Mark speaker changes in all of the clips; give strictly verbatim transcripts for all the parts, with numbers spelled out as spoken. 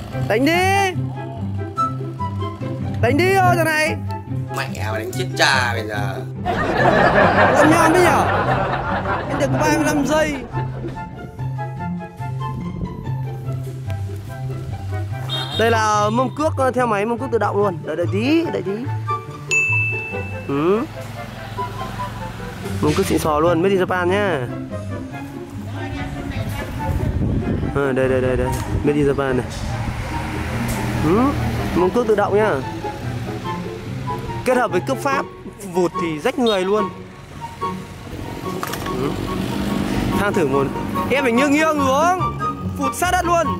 Speaker 1: Đánh đi. Đánh đi thôi giờ này.
Speaker 2: Mẹ mà đánh chết cha bây giờ.
Speaker 1: Làm nhom đấy nhở. Anh được ba mươi lăm giây. Đây là mâm cước theo máy mâm cước tự động luôn. Đợi đợi tí, đợi tí. Ừ. Mâm cước xịn sò luôn, made in Japan nhá. À, đây đây đây đây, made in Japan này. Ừ. Mâm cước tự động nhá. Kết hợp với cước pháp vụt thì rách người luôn. Ừ. Thang thử một. Em phải nghiêng nghiêng xuống. Phụt sát đất luôn.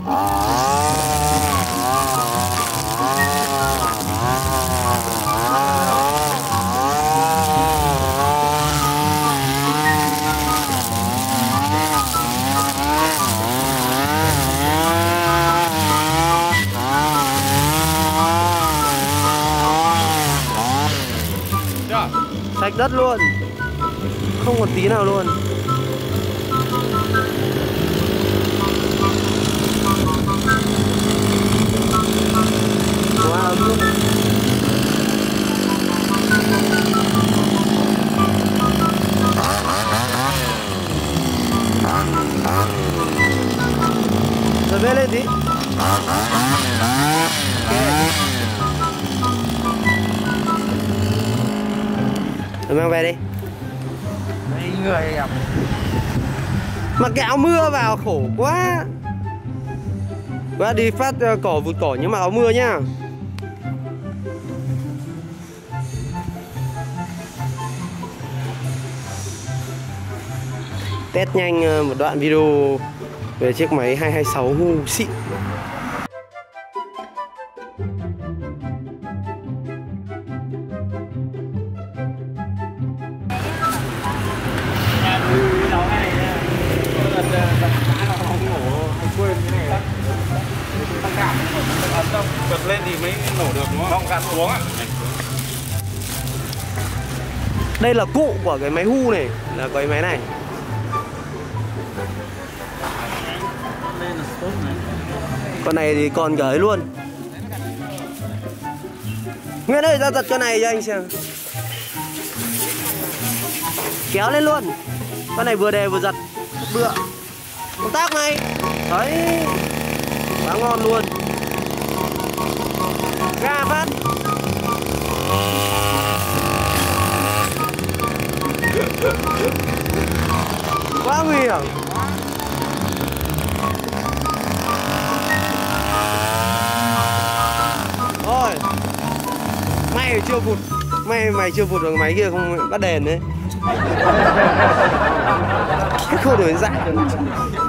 Speaker 1: Sạch đất luôn. Không còn tí nào luôn. Quá ấm luôn. Rồi bê lên tí. Rồi mang về đi.
Speaker 3: Mấy người em.
Speaker 1: Mặc cái áo mưa vào khổ quá. Và đi phát cỏ vụt cỏ nhưng mà áo mưa nhá. Test nhanh một đoạn video về chiếc máy hai hai sáu Hu xịn.
Speaker 3: Bật lên thì mới nổ được đúng không? Không, gạt xuống ạ.
Speaker 1: Đây là cụ của cái máy Hu này, là cái máy này. Con này thì còn gửi luôn. Nguyên ơi, ra giật con này cho anh xem. Kéo lên luôn. Con này vừa đè vừa giật. Bựa. Công tác này. Đấy. Quá ngon luôn. Ga phát. Quá nguy hiểm. Thôi. May chưa vụt. May mày chưa vụt được máy kia không bắt đèn đấy. Không đổi dạng.